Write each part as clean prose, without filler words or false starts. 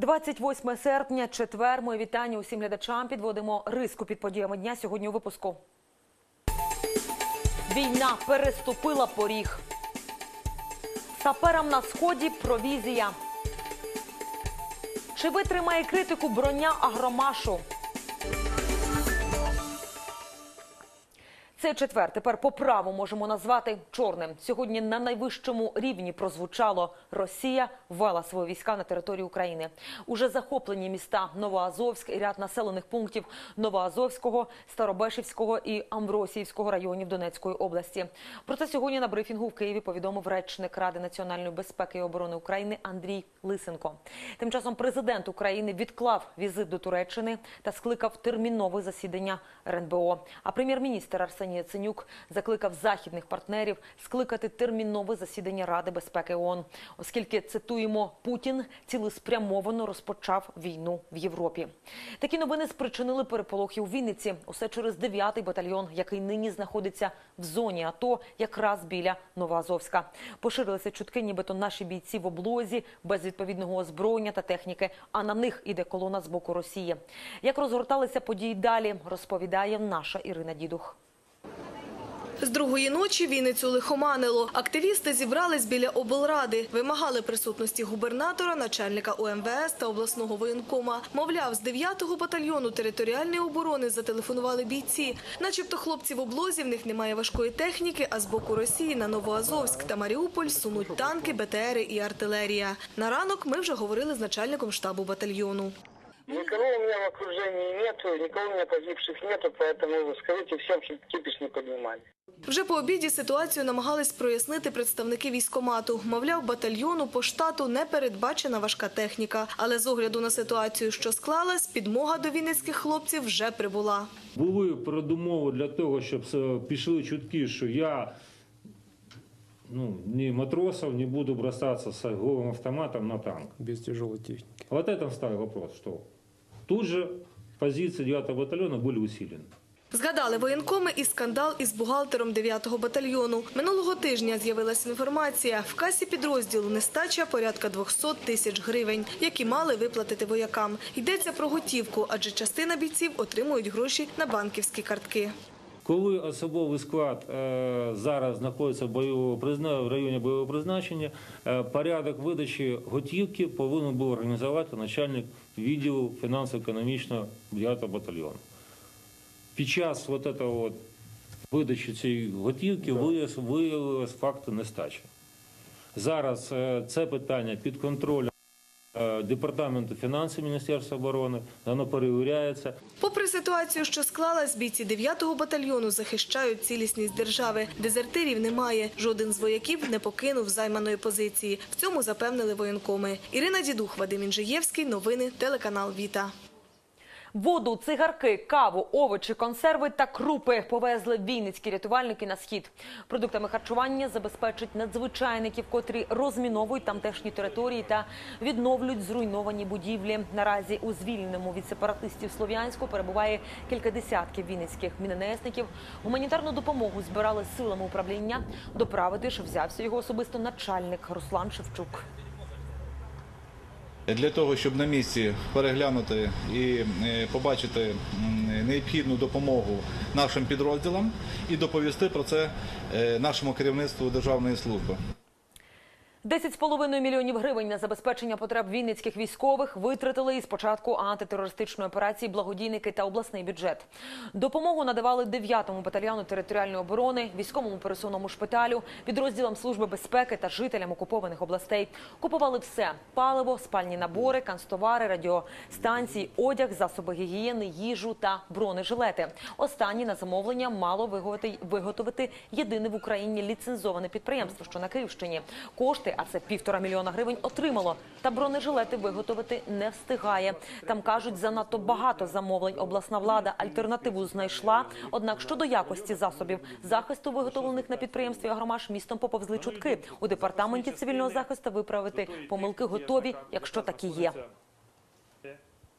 28 серпня, четвер. Моє вітання усім глядачам. Підводимо риску під подіями дня сьогодні у випуску. Війна переступила поріг. Саперам на сході провізія. Чи витримає критику броня Агромашу? Цей четвер тепер по праву можемо назвати чорним. Сьогодні на найвищому рівні прозвучало: Росія ввела свої війська на територію України. Уже захоплені міста Новоазовськ і ряд населених пунктів Новоазовського, Старобешівського і Амвросіївського районів Донецької області. Про це сьогодні на брифінгу в Києві повідомив речник Ради національної безпеки і оборони України Андрій Лисенко. Тим часом президент України відклав візит до Туреччини та скликав термінове засідання РНБО. А прем'єр-міністр Арсеній Яценюк закликав західних партнерів скликати термінове засідання Ради безпеки ООН, оскільки, цитуємо, Путін цілеспрямовано розпочав війну в Європі. Такі новини спричинили переполохи у Вінниці. Усе через 9-й батальйон, який нині знаходиться в зоні АТО, якраз біля Новоазовська. Поширилися чутки, нібито наші бійці в облозі, без відповідного озброєння та техніки, а на них іде колона з боку Росії. Як розгорталися події далі, розповідає наша Ірина Дідух. З другої ночі Вінницю лихоманило. Активісти зібрались біля облради, вимагали присутності губернатора, начальника УМВС та обласного воєнкома. Мовляв, з 9-го батальйону територіальної оборони зателефонували бійці. Начебто хлопці в облозі, в них немає важкої техніки, а з боку Росії на Новоазовськ та Маріуполь сунуть танки, БТРи і артилерія. На ранок ми вже говорили з начальником штабу батальйону. Никого у меня в окружении нету, никого у меня погибших нету, поэтому скажите всем, чтобы кипиш не поднимали. Вже по обіді ситуацію намагались прояснити представники військкомату. Мовляв, батальйону по штату не передбачена важка техніка. Але з огляду на ситуацію, що склалась, підмога до вінницьких хлопців вже прибула. Були передумови для того, щоб пішли чутки, що я не матросов, не буду бросаться с голым автоматом на танк. Без тяжелой техники. Вот это встал вопрос, что тут же позиции 9-го батальона были усилены. Згадали воєнкоми і скандал із бухгалтером 9-го батальйону. Минулого тижня з'явилася інформація. В касі підрозділу нестача порядка 200 тисяч гривень, які мали виплатити воякам. Йдеться про готівку, адже частина бійців отримують гроші на банківські картки. Коли особовий склад зараз знаходиться в районі бойового призначення, порядок видачі готівки повинен був організувати начальник відділу фінансово-економічного 9-го батальйону. Під час видачі цієї готівки виявилися факти нестачі. Зараз це питання під контролем Департаменту фінансів Міністерства оборони, воно перевіряється. Попри ситуацію, що склалась, бійці 9-го батальйону захищають цілісність держави. Дезертирів немає. Жоден з вояків не покинув займаної позиції. В цьому запевнили воєнкоми. Ірина Дідух, Вадим Інжиєвський. Новини, телеканал «Віта». Воду, цигарки, каву, овочі, консерви та крупи повезли вінницькі рятувальники на схід. Продуктами харчування забезпечать надзвичайників, котрі розміновують тамтешні території та відновлюють зруйновані будівлі. Наразі у звільненому від сепаратистів Слов'янську перебуває кілька десятків вінницьких міненесників. Гуманітарну допомогу збирали силами управління. Доправити ж взявся його особисто начальник Руслан Шевчук. Для того, щоб на місці переглянути і побачити необхідну допомогу нашим підрозділам і доповісти про це нашому керівництву Державної служби. 10,5 мільйонів гривень на забезпечення потреб вінницьких військових витратили із початку антитерористичної операції благодійники та обласний бюджет. Допомогу надавали 9-му батальйону територіальної оборони, військовому пересувному шпиталю, підрозділам Служби безпеки та жителям окупованих областей. Купували все – паливо, спальні набори, канцтовари, радіостанції, одяг, засоби гігієни, їжу та бронежилети. Останні на замовлення мало виготовити єдине в Україні ліцензоване підприємство, що на Київщині. Кошти, а це 1,5 мільйона гривень, отримало. Та бронежилети виготовити не встигає. Там, кажуть, занадто багато замовлень. Обласна влада альтернативу знайшла. Однак щодо якості засобів захисту, виготовлених на підприємстві «Агромаш», містом поповзли чутки. У департаменті цивільного захисту виправити помилки готові, якщо такі є.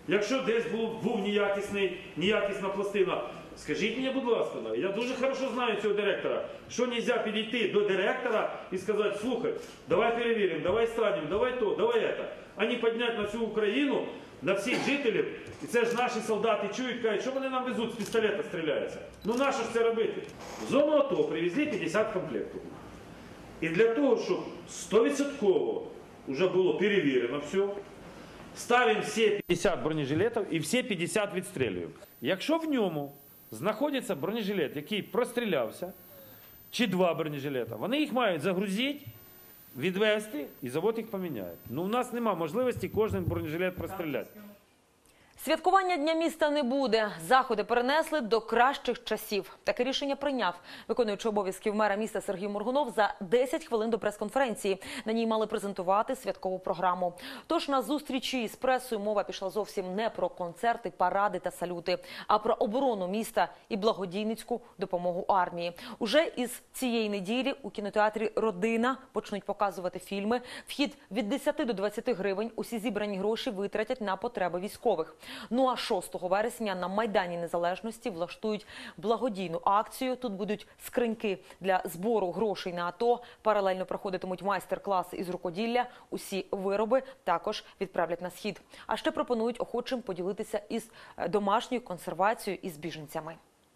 Якщо десь був неякісна пластина, скажіть мені, будь ласка, я дуже хорошо знаю цього директора, що не можна підійти до директора і сказати, слухай, давай перевіримо, давай станемо, давай то, давай це. А не підняти на всю Україну, на всіх жителів, і це ж наші солдати чують, кажуть, що вони нам везуть, з пістолета стріляються. Ну нащо ж це робити? В зону АТО привезли 50 комплектів. І для того, щоб 100% вже було перевірено все, ставимо всі 50 бронежилетів і всі 50 відстрілюємо. Якщо в ньому знаходиться бронежилет, який прострілявся, чи 2 бронежилета, вони їх мають загрузити, відвести і завод їх поміняє. Ну, у нас немає можливості кожен бронежилет простріляти. Святкування Дня міста не буде. Заходи перенесли до кращих часів. Таке рішення прийняв виконуючий обов'язків мера міста Сергій Моргунов за 10 хвилин до прес-конференції. На ній мали презентувати святкову програму. Тож на зустрічі з пресою мова пішла зовсім не про концерти, паради та салюти, а про оборону міста і благодійницьку допомогу армії. Уже із цієї неділі у кінотеатрі «Родина» почнуть показувати фільми. Вхід від 10 до 20 гривень. Усі зібрані гроші витратять на потреби військових. Ну а 6 вересня на Майдані Незалежності влаштують благодійну акцію. Тут будуть скриньки для збору грошей на АТО. Паралельно проходитимуть майстер-класи із рукоділля. Усі вироби також відправлять на схід. А ще пропонують охочим поділитися із домашньою консервацією із біженцями.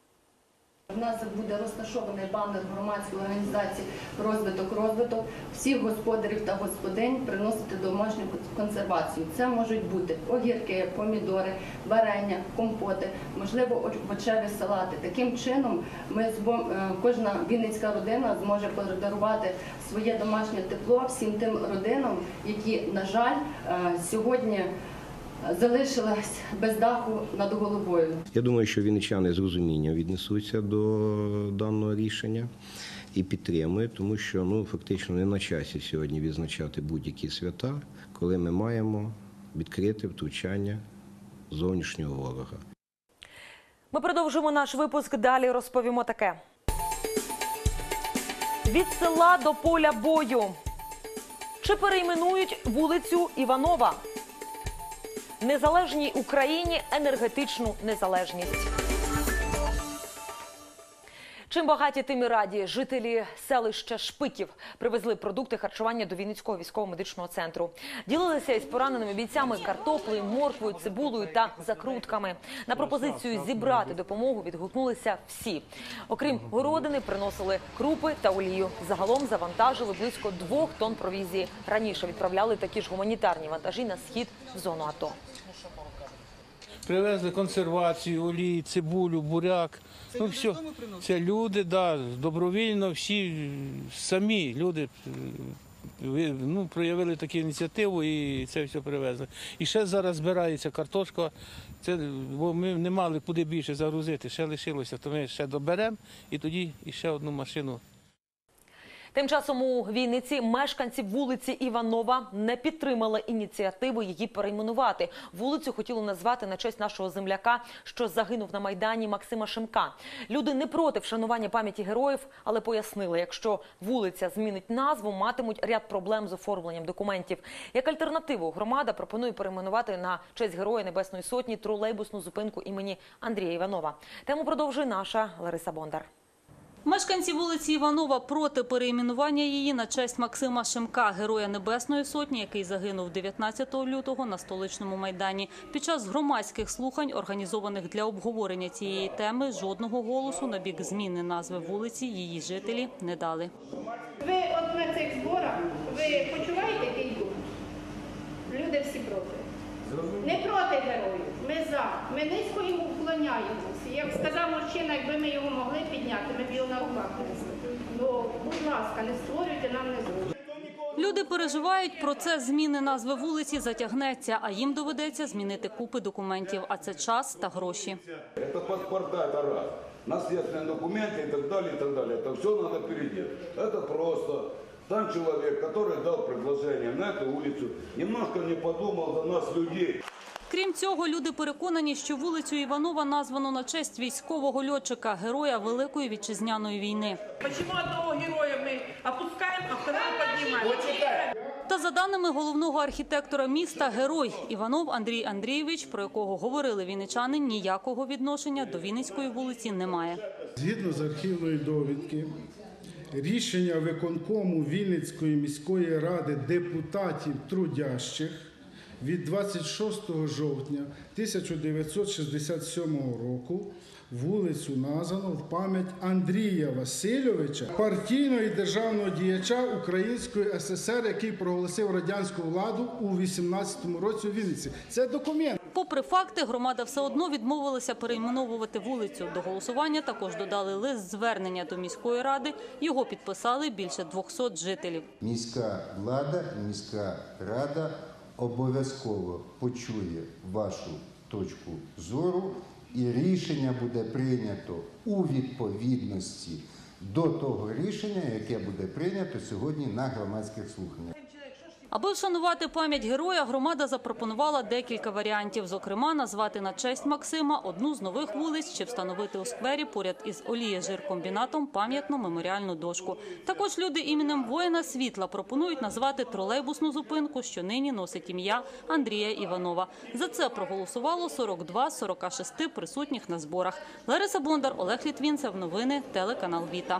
У нас буде розташований банер громадської організації «Розвиток». Всіх господарів та господинь приносити домашню консервацію. Це можуть бути огірки, помідори, варення, компоти, можливо, овочеві салати. Таким чином кожна вінницька родина зможе подарувати своє домашнє тепло всім тим родинам, які, на жаль, сьогодні залишилась без даху над головою. Я думаю, що вінничани з розумінням віднесуться до даного рішення і підтримують, тому що фактично не на часі сьогодні відзначати будь-які свята, коли ми маємо відкрите втручання зовнішнього ворога. Ми продовжуємо наш випуск. Далі розповімо таке. Від села до поля бою. Чи перейменують вулицю Іванова? Незалежній Україні енергетичну незалежність. Чим багаті, тим і раді. Жителі селища Шпиків привезли продукти харчування до Вінницького військово-медичного центру. Ділилися із пораненими бійцями картоплею, морквою, цибулею та закрутками. На пропозицію зібрати допомогу відгукнулися всі. Окрім городини, приносили крупи та олію. Загалом завантажили близько 2 тонн провізії. Раніше відправляли такі ж гуманітарні вантажі на схід в зону АТО. Привезли консервацію, олій, цибулю, буряк. Все. Це люди, добровільно, всі самі люди проявили таку ініціативу і це все привезли. І ще зараз збирається картошка, бо ми не мали куди більше загрузити, ще лишилося, то ми ще доберемо і тоді ще одну машину. Тим часом у Вінниці мешканці вулиці Іванова не підтримали ініціативу її перейменувати. Вулицю хотіли назвати на честь нашого земляка, що загинув на Майдані, Максима Шемка. Люди не проти вшанування пам'яті героїв, але пояснили, якщо вулиця змінить назву, матимуть ряд проблем з оформленням документів. Як альтернативу громада пропонує перейменувати на честь Героя Небесної Сотні тролейбусну зупинку імені Андрія Іванова. Тему продовжує наша Лариса Бондар. Мешканці вулиці Іванова проти перейменування її на честь Максима Шемка, Героя Небесної Сотні, який загинув 19 лютого на Столичному Майдані. Під час громадських слухань, організованих для обговорення цієї теми, жодного голосу на бік зміни назви вулиці її жителі не дали. Ви от на цих зборах, ви почуваєте який дух? Люди всі проти. Не проти героїв, ми за. Ми низько йому вклоняємося. Як сказав мужчина, якби ми його могли підняти, ми б його на руках несли. Ну, будь ласка, не створюйте нам незручно. Люди переживають, процес зміни назви вулиці затягнеться, а їм доведеться змінити купи документів, а це час та гроші. Це паспорта, це раз. Наслідні документи і так далі, і так далі. Це все треба переделати. Це просто... Там человек, который дал предложение на эту улицу, немножко не подумал за нас, людей. Крім цього, люди переконані, що вулицю Іванова названо на честь військового льотчика, героя Великої Вітчизняної війни. Чому одного героя ми опускаємо, а второго піднімаємо? Та за даними головного архітектора міста, герой Іванов Андрій Андрійович, про якого говорили вінничани, ніякого відношення до Вінницької вулиці не має. Згідно з архівної довідки, рішення виконкому Вінницької міської ради депутатів трудящих від 26 жовтня 1967 року вулицю названо в пам'ять Андрія Васильовича, партійного і державного діяча Української ССР, який проголосив радянську владу у 18-му році у Вінниці. Це документ. Попри факти, громада все одно відмовилася перейменовувати вулицю. До голосування також додали лист-звернення до міської ради. Його підписали більше 200 жителів. Міська влада, міська рада обов'язково почує вашу точку зору, і рішення буде прийнято у відповідності до того рішення, яке буде прийнято сьогодні на громадських слуханнях. Аби вшанувати пам'ять героя, громада запропонувала декілька варіантів. Зокрема, назвати на честь Максима одну з нових вулиць чи встановити у сквері поряд із олієжиркомбінатом пам'ятну меморіальну дошку. Також люди іменем воїна світла пропонують назвати тролейбусну зупинку, що нині носить ім'я Андрія Іванова. За це проголосувало 42 з 46 присутніх на зборах. Лариса Бондар, Олег Літвінцев. Новини, телеканал Віта.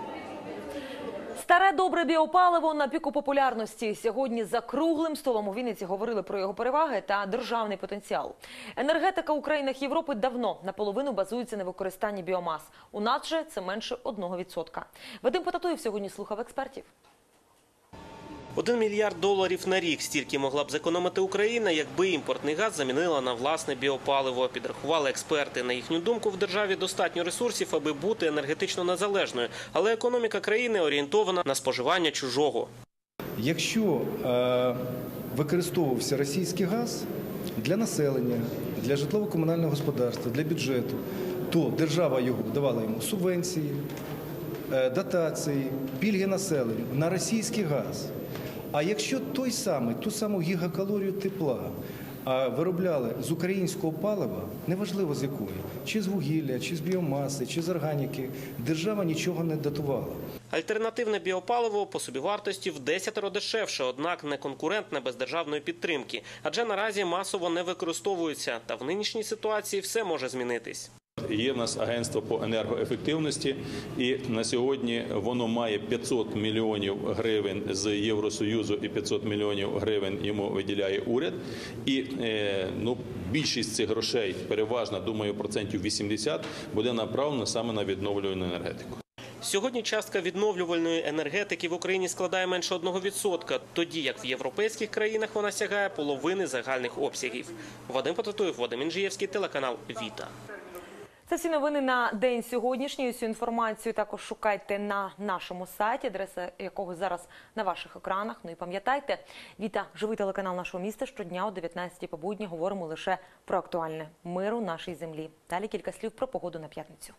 Старе добре біопаливо на піку популярності. Сьогодні за круглим столом у Вінниці говорили про його переваги та державний потенціал. Енергетика у країнах Європи давно наполовину базується на використанні біомас. У нас же це менше 1%. Вадим Потатуєв сьогодні слухав експертів. $1 мільярд на рік – стільки могла б зекономити Україна, якби імпортний газ замінила на власне біопаливо. Підрахували експерти. На їхню думку, в державі достатньо ресурсів, аби бути енергетично незалежною. Але економіка країни орієнтована на споживання чужого. Якщо використовувався російський газ для населення, для житлово-комунального господарства, для бюджету, то держава давала йому субвенції, дотації, пільги населенню на російський газ. А якщо ту саму гігакалорію тепла виробляли з українського палива, неважливо з якої, чи з вугілля, чи з біомаси, чи з органіки, держава нічого не дотувала. Альтернативне біопаливо по собівартості в 10 дешевше, однак не конкурентне без державної підтримки. Адже наразі масово не використовується, та в нинішній ситуації все може змінитись. Є в нас агентство по енергоефективності, і на сьогодні воно має 500 мільйонів гривень з Євросоюзу і 500 мільйонів гривень йому виділяє уряд. І більшість цих грошей, переважно, думаю, 80%, буде направлена саме на відновлювальну енергетику. Сьогодні частка відновлювальної енергетики в Україні складає менше 1%, тоді як в європейських країнах вона сягає половини загальних обсягів. Вадим Потатуєв, Вадим Інжиєвський, телеканал Віта. Це всі новини на день сьогоднішній. Усю інформацію також шукайте на нашому сайті, адреса якого зараз на ваших екранах. Ну і пам'ятайте, Віта – живий телеканал нашого міста. Щодня о 19-й по будні говоримо лише про актуальне. Миру нашій землі. Далі кілька слів про погоду на п'ятницю.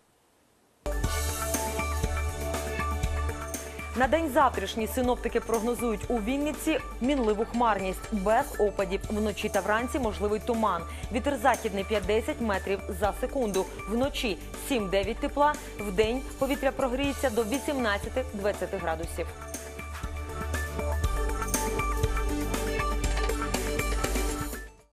На день завтрашній синоптики прогнозують у Вінниці мінливу хмарність, без опадів. Вночі та вранці можливий туман. Вітер західний 5-10 метрів за секунду. Вночі 7-9 тепла. Вдень повітря прогріється до 18-20 градусів.